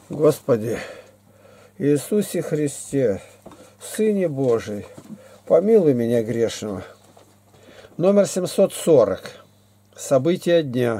Господи, Иисусе Христе, Сыне Божий, помилуй меня грешного. Номер 740. События дня.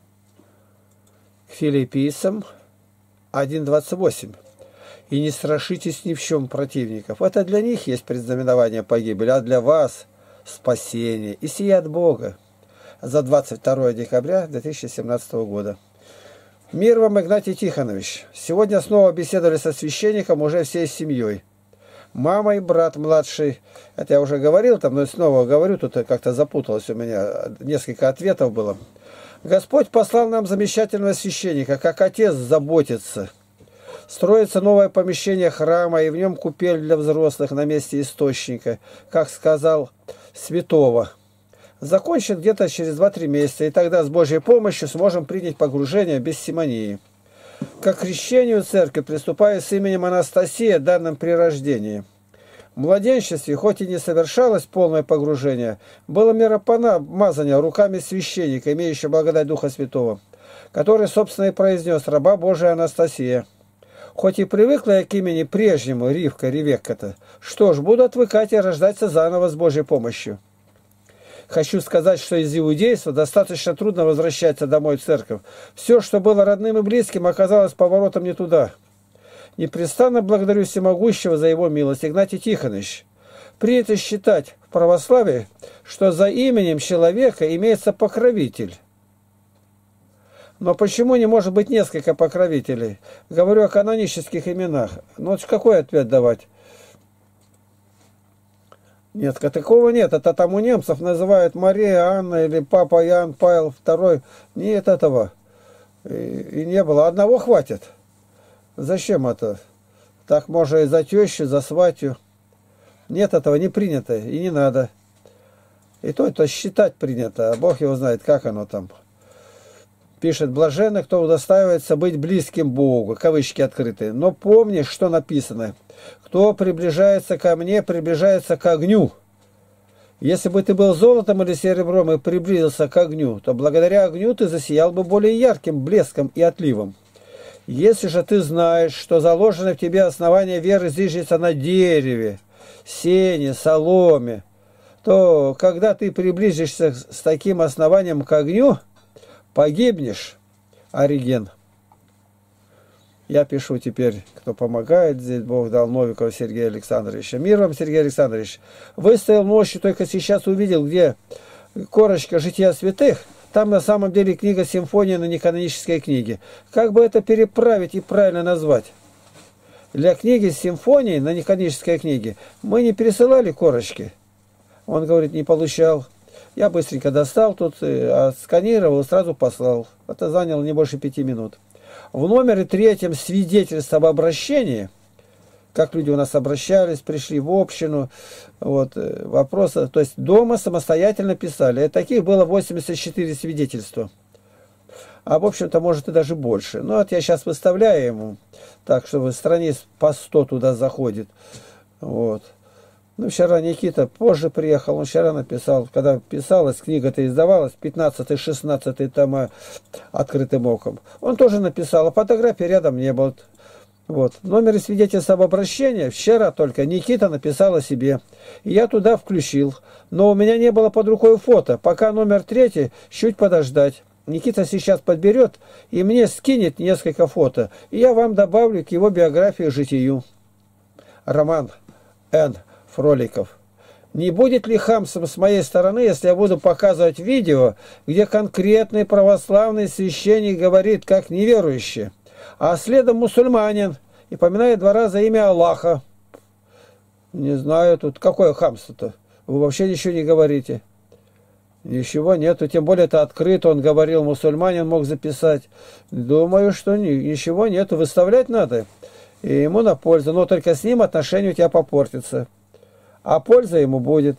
К Филиппийцам 1:28. И не страшитесь ни в чем противников. Это для них есть предзнаменование погибели, а для вас спасение. И сие от Бога. За 22 декабря 2017 года. Мир вам, Игнатий Тихонович. Сегодня снова беседовали со священником уже всей семьей. Мама и брат младший. Это я уже говорил там, но снова говорю, тут как-то запуталось у меня. Несколько ответов было. Господь послал нам замечательного священника, как отец заботится. Строится новое помещение храма, и в нем купель для взрослых на месте источника, как сказал святого. Закончен где-то через 2-3 месяца, и тогда с Божьей помощью сможем принять погружение без симонии. К крещению церкви приступая с именем Анастасия, данным при рождении. В младенчестве, хоть и не совершалось полное погружение, было миропомазание руками священника, имеющего благодать Духа Святого, который, собственно, и произнес «Раба Божия Анастасия». Хоть и привыкла я к имени прежнему, Ревекка-то, что ж, буду отвыкать и рождаться заново с Божьей помощью. Хочу сказать, что из иудейства достаточно трудно возвращаться домой в церковь. Все, что было родным и близким, оказалось поворотом не туда. Непрестанно благодарю Всемогущего за его милость. Игнатий Тихонович. Принято считать в православии, что за именем человека имеется покровитель. Но почему не может быть несколько покровителей? Говорю о канонических именах. Ну вот какой ответ давать? Нет, такого нет. Это там у немцев называют Мария, Анна или Папа Иоанн Павел II. Нет этого. И не было. Одного хватит. Зачем это? Так можно и за тещу, за сватью. Нет, этого не принято и не надо. И то это считать принято, а Бог его знает, как оно там. Пишет, блаженно, кто удостаивается быть близким Богу, кавычки открытые. Но помни, что написано. Кто приближается ко мне, приближается к огню. Если бы ты был золотом или серебром и приблизился к огню, то благодаря огню ты засиял бы более ярким блеском и отливом. Если же ты знаешь, что заложено в тебе основание веры зиждется на дереве, сене, соломе, то когда ты приблизишься с таким основанием к огню, погибнешь. Ориген. Я пишу теперь, кто помогает здесь, Бог дал, Новикова Сергея Александровича. Мир вам, Сергей Александрович. Выстоял ночью, только сейчас увидел, где корочка «Жития святых». Там на самом деле книга «Симфония» на неканонической книге. Как бы это переправить и правильно назвать? Для книги «Симфонии» на неканонической книге мы не пересылали корочки. Он говорит, не получал. Я быстренько достал тут, отсканировал и сразу послал. Это заняло не больше 5 минут. В номере 3 свидетельство об обращении, как люди у нас обращались, пришли в общину, вот, вопросы, то есть дома самостоятельно писали. И таких было 84 свидетельства. А в общем-то, может и даже больше. Но вот я сейчас выставляю ему, так, чтобы страниц по 100 туда заходит. Вот. Ну, вчера Никита позже приехал, он вчера написал, когда писалась, книга-то издавалась, 15-16 тома открытым оком. Он тоже написал, а фотографии рядом не было. Вот. В номере свидетельства об обращении вчера только Никита написал о себе. И я туда включил. Но у меня не было под рукой фото. Пока номер 3, чуть подождать. Никита сейчас подберет и мне скинет несколько фото. И я вам добавлю к его биографии житию. Роман Н. Фроликов. Не будет ли хамством с моей стороны, если я буду показывать видео, где конкретный православный священник говорит, как неверующий, а следом мусульманин и поминает 2 раза имя Аллаха? Не знаю, тут какое хамство-то? Вы вообще ничего не говорите. Ничего нету, тем более это открыто, он говорил, мусульманин мог записать. Думаю, что ничего нету, выставлять надо. И ему на пользу, но только с ним отношения у тебя попортятся. А польза ему будет.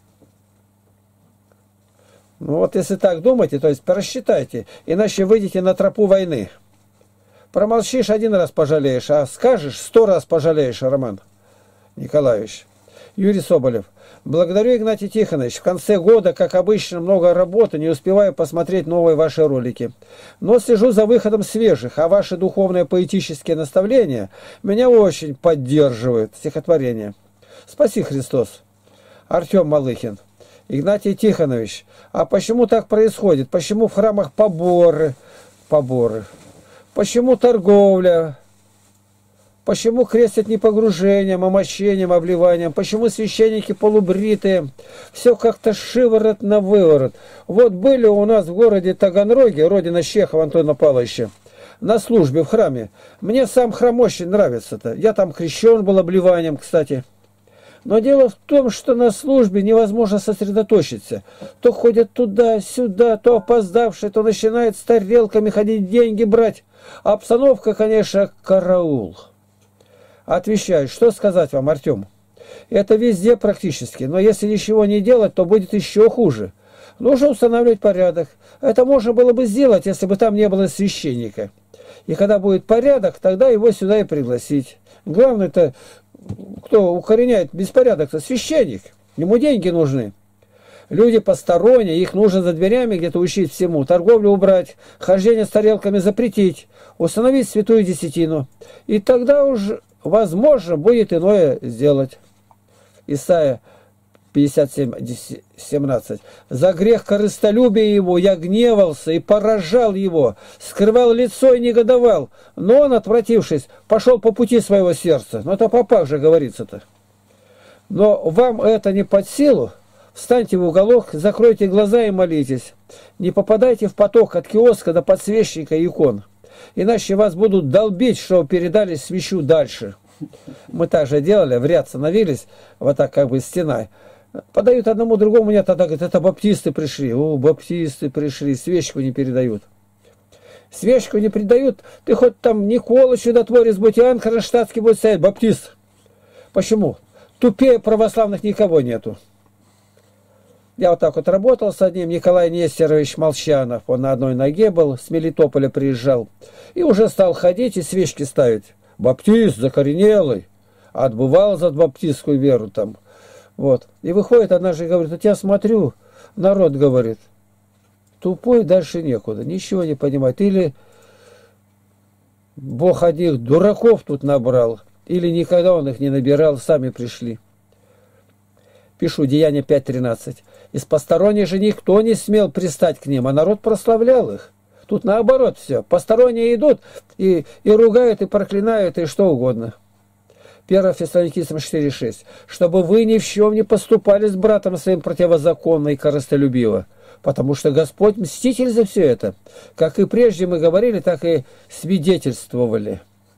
Ну вот если так думаете, то есть просчитайте, иначе выйдете на тропу войны. Промолчишь 1 раз пожалеешь, а скажешь 100 раз пожалеешь, Роман Николаевич. Юрий Соболев. Благодарю, Игнатий Тихонович. В конце года, как обычно, много работы, не успеваю посмотреть новые ваши ролики. Но слежу за выходом свежих, а ваши духовные поэтические наставления меня очень поддерживают. Стихотворение. Спаси Христос. Артем Малыхин. Игнатий Тихонович, а почему так происходит? Почему в храмах поборы? Почему торговля? Почему крестят не погружением, а мощением, обливанием? Почему священники полубритые? Все как-то шиворот на выворот. Вот были у нас в городе Таганроге, родина Чехова Антона Павловича, на службе в храме. Мне сам храм очень нравится-то. Я там крещен был обливанием, кстати. Но дело в том, что на службе невозможно сосредоточиться. То ходят туда-сюда, то опоздавшие, то начинает с тарелками ходить деньги брать. А обстановка, конечно, караул. Отвечаю, что сказать вам, Артем? Это везде практически, но если ничего не делать, то будет еще хуже. Нужно устанавливать порядок. Это можно было бы сделать, если бы там не было священника. И когда будет порядок, тогда его сюда и пригласить. Главное-то, кто укореняет беспорядок-то? Священник. Ему деньги нужны. Люди посторонние, их нужно за дверями где-то учить всему. Торговлю убрать, хождение с тарелками запретить, установить святую десятину. И тогда уже возможно будет иное сделать. Исайя 57:17. «За грех корыстолюбия его я гневался и поражал его, скрывал лицо и негодовал, но он, отвратившись, пошел по пути своего сердца». Но это попах же говорится-то. Но вам это не под силу? Встаньте в уголок, закройте глаза и молитесь. Не попадайте в поток от киоска до подсвечника и икон. Иначе вас будут долбить, что передали свечу дальше. Мы так же делали, в ряд становились, вот так как бы стена. Подают одному, другому, нет, тогда говорят, это баптисты пришли. О, баптисты пришли, свечку не передают. Свечку не передают, ты хоть там Никола Чудотворец будь, Иоанн Кронштадтский будет стоять, баптист. Почему? Тупее православных никого нету. Я вот так вот работал с одним, Николай Нестерович Молчанов, он на одной ноге был, с Мелитополя приезжал, и уже стал ходить и свечки ставить. Баптист, закоренелый, отбывал за баптистскую веру там. Вот. И выходит однажды и говорит, вот я смотрю, народ говорит, тупой, дальше некуда, ничего не понимает. Или Бог одних дураков тут набрал, или никогда он их не набирал, сами пришли. Пишу, Деяния 5:13. Из посторонних же никто не смел пристать к ним, а народ прославлял их. Тут наоборот все. Посторонние идут и ругают, и проклинают, и что угодно. 1 Фессалоникийцам 4:6. Чтобы вы ни в чем не поступали с братом своим противозаконно и корыстолюбиво. Потому что Господь мститель за все это. Как и прежде мы говорили, так и свидетельствовали.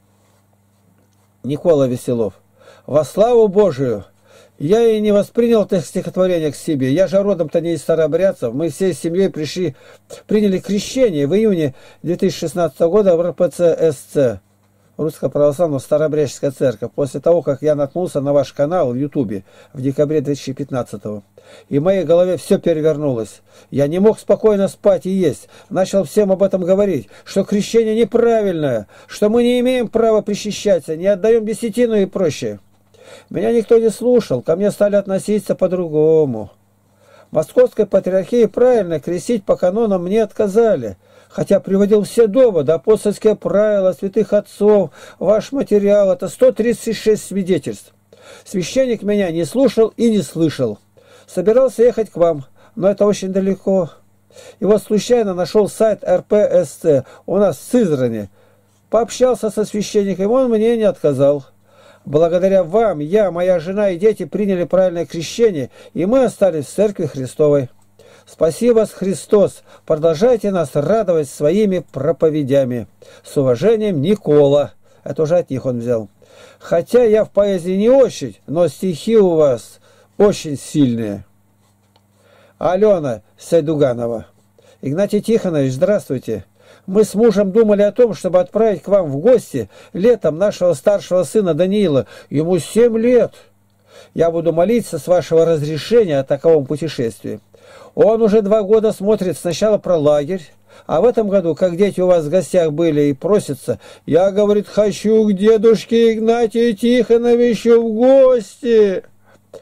Никола Веселов. Во славу Божию! Я и не воспринял это стихотворение к себе. Я же родом-то не из старообрядцев. Мы всей семьей приняли крещение в июне 2016 года в РПЦ-СЦ, Русская Православная Старообрядческая Церковь, после того, как я наткнулся на ваш канал в Ютубе в декабре 2015 -го. И в моей голове все перевернулось. Я не мог спокойно спать и есть. Начал всем об этом говорить, что крещение неправильное, что мы не имеем права причащаться, не отдаем десятину и прочее. Меня никто не слушал, ко мне стали относиться по-другому. Московской патриархии правильно крестить по канонам мне отказали, хотя приводил все доводы, апостольские правила, святых отцов, ваш материал, это 136 свидетельств. Священник меня не слушал и не слышал. Собирался ехать к вам, но это очень далеко. И вот случайно нашел сайт РПСЦ у нас в Сызрани. Пообщался со священником, он мне не отказал. Благодаря вам, я, моя жена и дети приняли правильное крещение, и мы остались в Церкви Христовой. Спасибо, Христос! Продолжайте нас радовать своими проповедями. С уважением, Никола. Это уже от них он взял. Хотя я в поэзии не очень, но стихи у вас очень сильные. Алена Сайдуганова. Игнатий Тихонович, здравствуйте. Мы с мужем думали о том, чтобы отправить к вам в гости летом нашего старшего сына Даниила. Ему 7 лет. Я буду молиться с вашего разрешения о таковом путешествии. Он уже 2 года смотрит сначала про лагерь, а в этом году, как дети у вас в гостях были и просятся, я, говорит, хочу к дедушке Игнатию Тихоновичу в гости.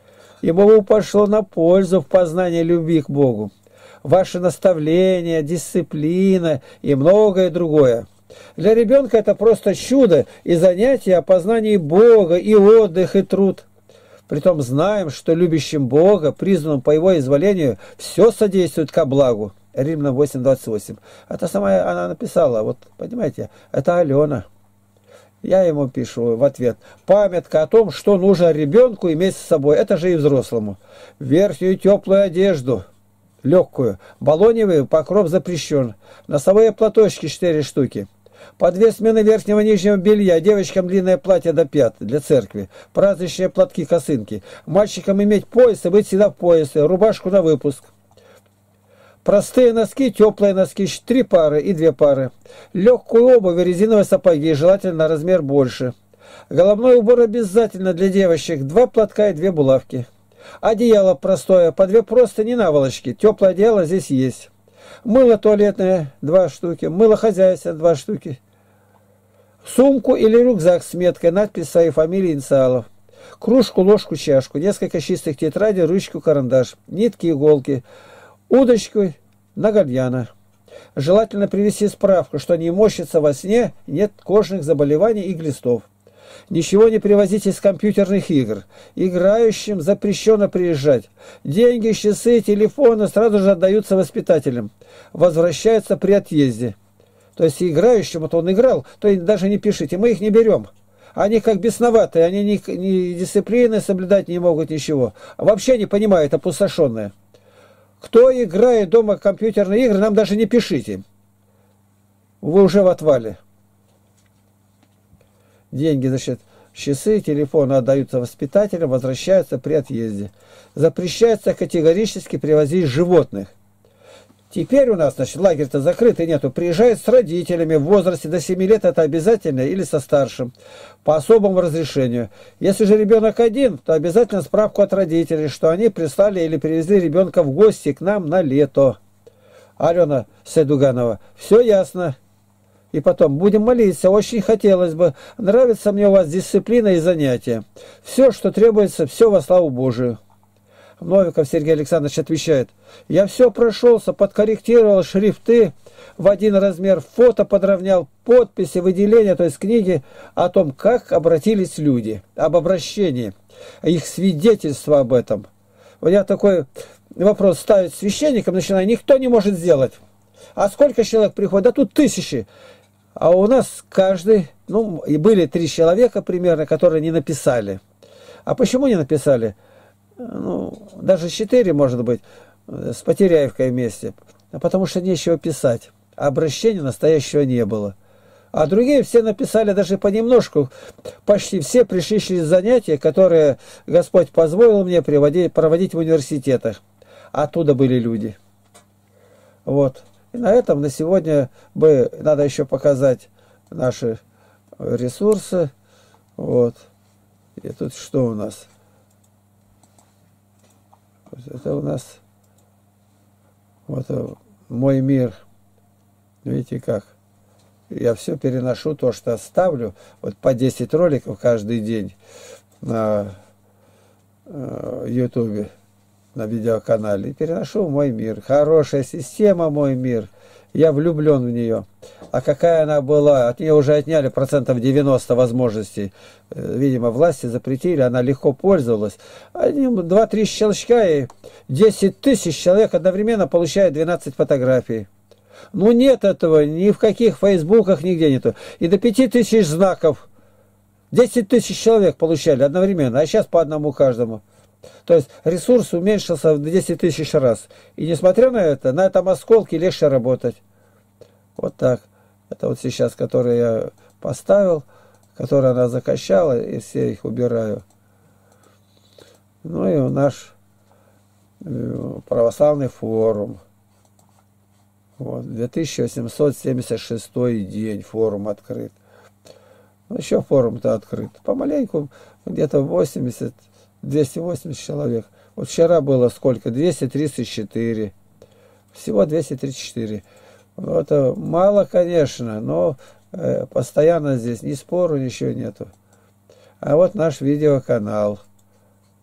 ему пошло на пользу в познании любви к Богу. Ваши наставления, дисциплина и многое другое. Для ребенка это просто чудо и занятие о познании Бога, и отдых, и труд. Притом знаем, что любящим Бога, призванным по Его изволению, все содействует ко благу. Римлянам 8:28. Это сама она написала. Вот, понимаете, это Алена. Я ему пишу в ответ. Памятка о том, что нужно ребенку иметь с собой. Это же и взрослому. Верхнюю теплую одежду, легкую. Баллоневый покров запрещен. Носовые платочки 4 штуки. По 2 смены верхнего и нижнего белья. Девочкам длинное платье до пят для церкви. Праздничные платки, косынки. Мальчикам иметь пояс и быть всегда в поясе. Рубашку на выпуск. Простые носки, теплые носки, 3 пары и 2 пары. Легкую обувь и резиновые сапоги, желательно на размер больше. Головной убор обязательно для девочек, 2 платка и 2 булавки. Одеяло простое, по 2 простыни наволочки. Теплое одеяло здесь есть. Мыло туалетное 2 штуки, мыло хозяйственное 2 штуки. Сумку или рюкзак с меткой, надпись своей фамилии, инициалов. Кружку, ложку, чашку, несколько чистых тетрадей, ручку, карандаш, нитки, иголки. Удочку на гальяна. Желательно привести справку, что не морщится во сне, нет кожных заболеваний и глистов. Ничего не привозить из компьютерных игр. Играющим запрещено приезжать. Деньги, часы, телефоны сразу же отдаются воспитателям. Возвращаются при отъезде. То есть играющим, вот он играл, то даже не пишите, мы их не берем. Они как бесноватые, они ни дисциплины соблюдать не могут, ничего. Вообще не понимают, опустошенные. Кто играет дома в компьютерные игры, нам даже не пишите. Вы уже в отвале. Деньги, значит, часы, телефоны отдаются воспитателям, возвращаются при отъезде. Запрещается категорически привозить животных. Теперь у нас, значит, лагерь-то закрытый нету. Приезжают с родителями в возрасте до 7 лет, это обязательно, или со старшим, по особому разрешению. Если же ребенок один, то обязательно справку от родителей, что они прислали или привезли ребенка в гости к нам на лето. Алена Седуганова, все ясно. И потом, будем молиться, очень хотелось бы. Нравится мне у вас дисциплина и занятия. Все, что требуется, все во славу Божию. Новиков Сергей Александрович отвечает. Я все прошелся, подкорректировал шрифты в 1 размер, фото подровнял, подписи, выделения, то есть книги о том, как обратились люди, об обращении, их свидетельство об этом. Вот я такой вопрос ставить священникам начинаю, никто не может сделать. А сколько человек приходит? Да тут 1000. А у нас каждый, ну, и были 3 человека примерно, которые не написали. А почему не написали? Ну, даже 4, может быть, с Потеряевкой вместе. Потому что нечего писать. Обращения настоящего не было. А другие все написали даже понемножку. Почти все пришли через занятия, которые Господь позволил мне проводить в университетах. Оттуда были люди. Вот. И на этом на сегодня надо еще показать наши ресурсы. Вот. И тут что у нас? Это у нас вот мой мир. Видите как? Я все переношу, то, что ставлю. Вот по 10 роликов каждый день на Ютубе, на видеоканале. И переношу в мой мир. Хорошая система, мой мир. Я влюблен в нее. А какая она была? От нее уже отняли 90% возможностей. Видимо, власти запретили, она легко пользовалась. 2-3 щелчка и 10 тысяч человек одновременно получают 12 фотографий. Ну нет этого, ни в каких фейсбуках, нигде нету. И до 5000 знаков. 10 тысяч человек получали одновременно, а сейчас по одному каждому. То есть ресурс уменьшился в 10 тысяч раз. И несмотря на это, на этом осколке легче работать. Вот так. Это вот сейчас, который я поставил, который она закачала, и все их убираю. Ну и наш православный форум. Вот, 2876 день форум открыт. Ну, еще форум-то открыт. Помаленьку, где-то 280 человек. Вот вчера было сколько? 234. Всего 234. Ну, это мало, конечно, но постоянно здесь ни спору, ничего нету. А вот наш видеоканал.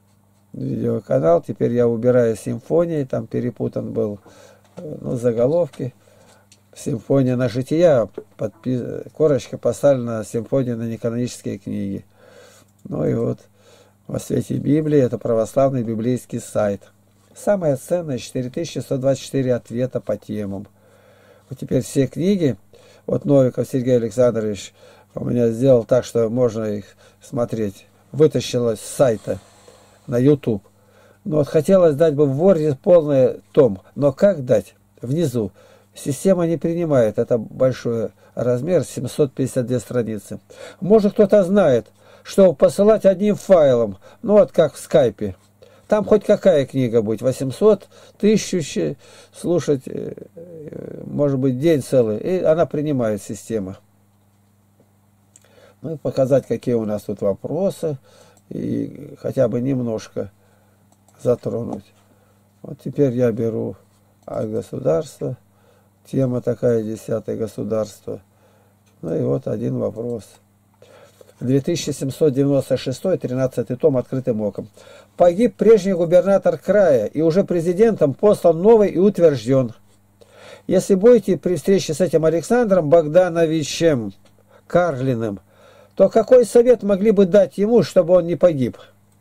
видеоканал. Теперь я убираю симфонии, там перепутан был, ну, заголовки. Симфония на жития, корочка поставлена симфония на неканонические книги. Ну и вот во свете Библии это православный библейский сайт. Самое ценное 4124 ответа по темам. Вот теперь все книги, вот Новиков Сергей Александрович у меня сделал так, что можно их смотреть. Вытащилось с сайта на YouTube. Но вот хотелось дать бы в Word полный том. Но как дать? Внизу. Система не принимает. Это большой размер, 752 страницы. Может, кто-то знает, что посылать одним файлом, ну вот как в скайпе. Там хоть какая книга будет, 800, 1000 слушать, может быть, день целый. И она принимает система. Ну и показать, какие у нас тут вопросы. И хотя бы немножко затронуть. Вот теперь я беру государство. Тема такая, 10-е государство. Ну и вот один вопрос. 2796, 13 том, открытым оком. Погиб прежний губернатор края, и уже президентом послан новый и утвержден. Если будете при встрече с этим Александром Богдановичем Карлиным, то какой совет могли бы дать ему, чтобы он не погиб?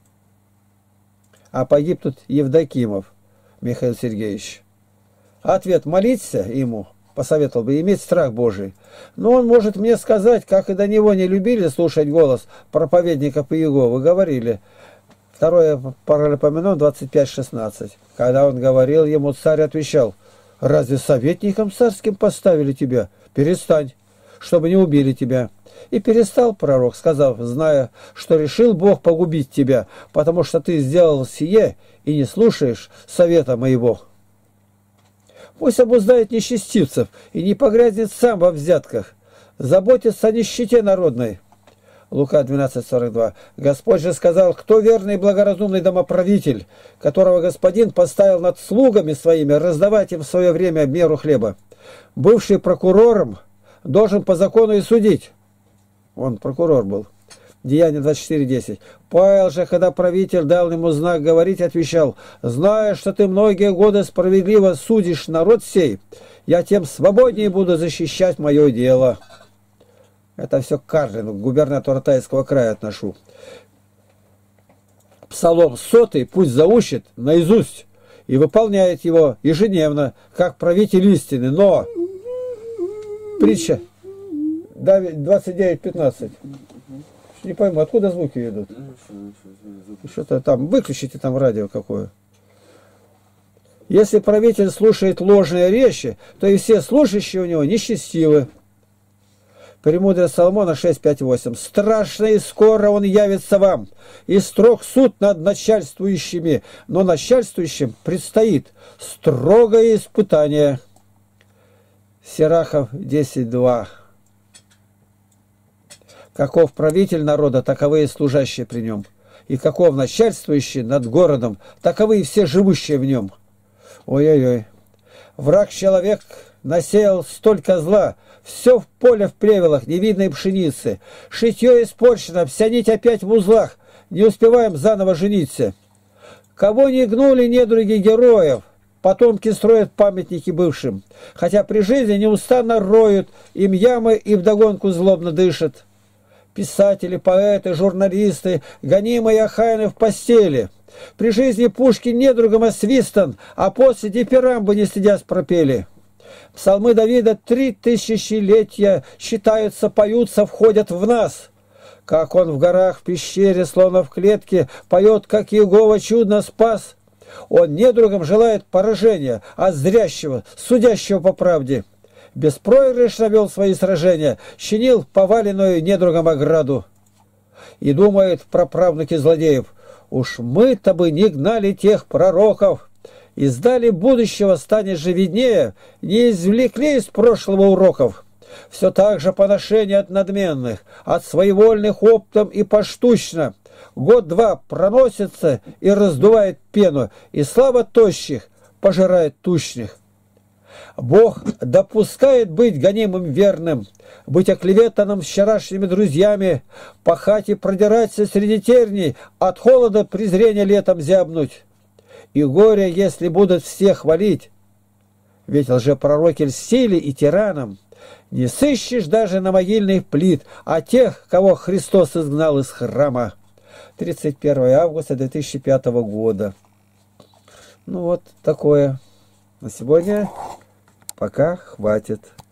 А погиб тут Евдокимов Михаил Сергеевич. Ответ: молиться ему, посоветовал бы, иметь страх Божий. Но он может мне сказать, как и до него не любили слушать голос проповедников Иеговы, говорили. 2 Паралипоменон 25:16. Когда он говорил, ему царь отвечал: разве советником царским поставили тебя? Перестань, чтобы не убили тебя. И перестал пророк, сказав: зная, что решил Бог погубить тебя, потому что ты сделал сие и не слушаешь совета моего. Пусть обуздает нечестивцев и не погрязнет сам во взятках, заботится о нищете народной. Лука 12:42. Господь же сказал: кто верный и благоразумный домоправитель, которого господин поставил над слугами своими раздавать им в свое время меру хлеба? Бывший прокурором должен по закону и судить. Он прокурор был. Деяние 24:10. Павел же, когда правитель дал ему знак говорить, отвечал: зная, что ты многие годы справедливо судишь народ сей, я тем свободнее буду защищать мое дело. Это все к Карлину, к губернатору Тайского края отношу. Псалом 100 пусть заучит наизусть и выполняет его ежедневно, как правитель истины. Но притча 29:15. Не пойму, откуда звуки идут? Что-то там, выключите там радио какое. Если правитель слушает ложные речи, то и все слушающие у него нечестивы. Премудрость Соломона 6:5-8. Страшно и скоро он явится вам, и строг суд над начальствующими, но начальствующим предстоит строгое испытание. Сирахов 10:2. Каков правитель народа, таковы и служащие при нем. И каков начальствующий над городом, таковы и все живущие в нем. Ой-ой-ой. Враг человек насеял столько зла, все в поле в плевелах, невидной пшеницы. Шитье испорчено, вся нить опять в узлах, не успеваем заново жениться. Кого не гнули недруги героев, потомки строят памятники бывшим, хотя при жизни неустанно роют, им ямы и вдогонку злобно дышат. Писатели, поэты, журналисты, гонимые охаяны в постели. При жизни Пушкин недругом освистан, а после дифирамбы не стыдясь пропели. Псалмы Давида 3000-летия считаются, поются, входят в нас. Как он в горах, в пещере, словно в клетке, поет, как Иегова чудно спас. Он недругом желает поражения, от зрящего, судящего по правде. Беспроигрышно вел свои сражения, чинил поваленную недругом ограду. И думает праправнуки злодеев: уж мы-то бы не гнали тех пророков, из дали будущего станет же виднее, не извлекли из прошлого уроков. Все так же поношение от надменных, от своевольных оптом и поштучно. Год-два проносится и раздувает пену, и слава тощих пожирает тучных. Бог допускает быть гонимым верным, быть оклеветанным вчерашними друзьями, пахать и продираться среди терней, от холода презрения летом зябнуть. И горе, если будут все хвалить, ведь лжепророки льстили и тиранам. Не сыщешь даже на могильных плит, а тех, кого Христос изгнал из храма. 31 августа 2005 года. Ну вот такое. На сегодня пока хватит.